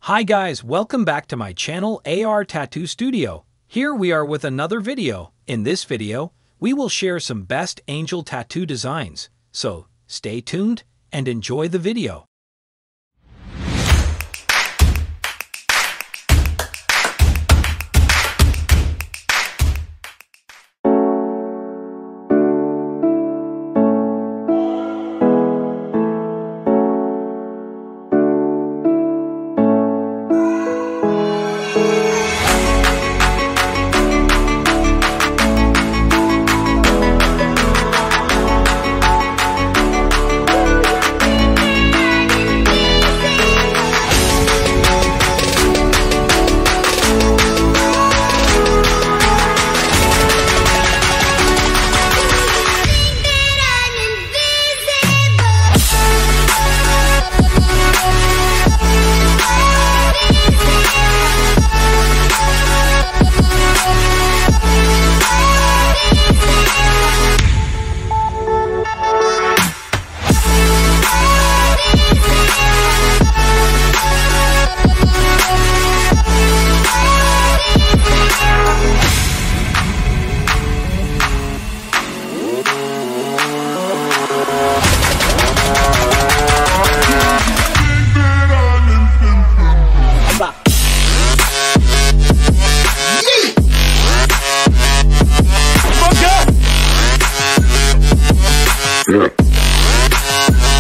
Hi guys, welcome back to my channel AR Tattoo Studio. Here we are with another video. In this video, we will share some best angel tattoo designs. So, stay tuned and enjoy the video.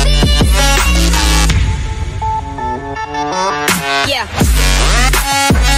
Yeah.